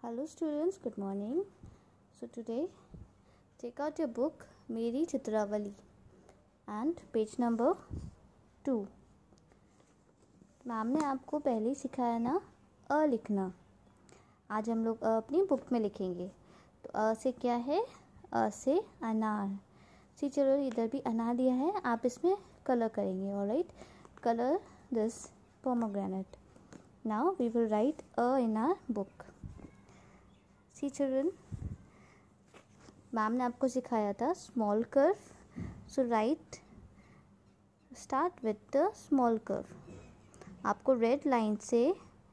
Hello students, good morning. So today take out your book Meri Chitravali and page number 2. Ma'am ने आपको पहले ही सिखाया ना अ लिखना. आज हम लोग अपनी बुक में लिखेंगे. तो अ से क्या है? अ से अनार. चलो इधर भी अनार दिया है, आप इसमें कलर करेंगे. Alright, colour this pomegranate. Now we will write a in our book. See children, ma'am ने आपको सिखाया था small curve. So right, start with the small curve. आपको रेड लाइन से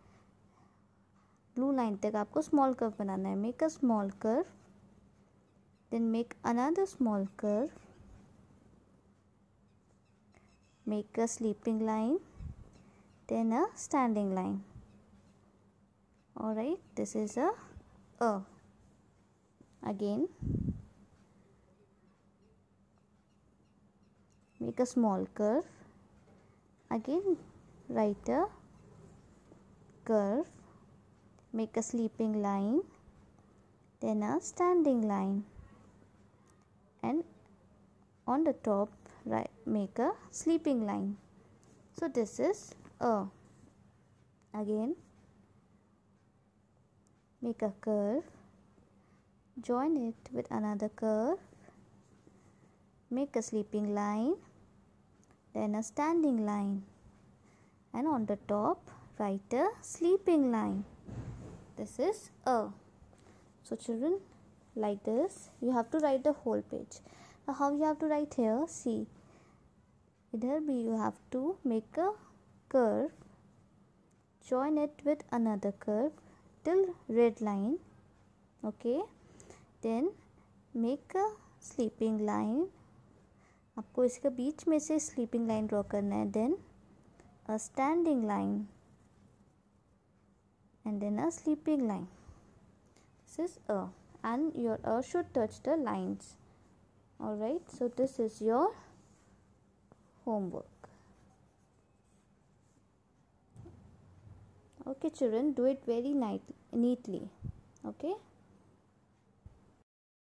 ब्लू लाइन तक आपको स्मॉल कर्व बनाना है. Make a small curve, then make another small curve, make a sleeping line, then a standing line. Alright, this is a again make a small curve, again write a curve, make a sleeping line, then a standing line, and on the top make a sleeping line. So this is a. Again make a curve, join it with another curve, make a sleeping line, then a standing line, and on the top write a sleeping line. This is a. So children, like this you have to write the whole page. Now how you have to write here? See, either be you have to make a curve, join it with another curve till red line. Okay, then make a sleeping line. आपको इसके बीच में से sleeping line draw करना है. Then a standing line and then a sleeping line. This is a, and your a should touch the lines. Alright, so this is your homework. Okay children, do it very neatly. Okay.